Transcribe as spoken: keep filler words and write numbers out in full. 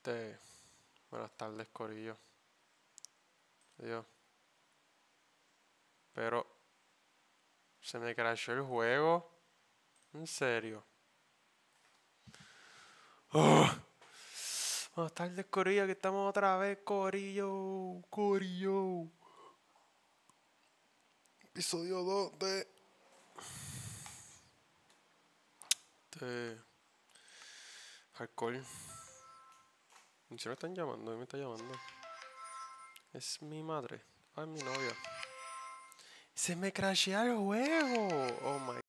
Este, buenas tardes, corillo. Dios. Pero se me crashó el juego. En serio. ¡Oh! Buenas tardes, corillo, que estamos otra vez, corillo. Corillo. Episodio dos de... De... Alcohol. ¿En serio me están llamando? ¿Me está llamando? Es mi madre. Ah, es mi novia. Se me crashea el juego. Oh my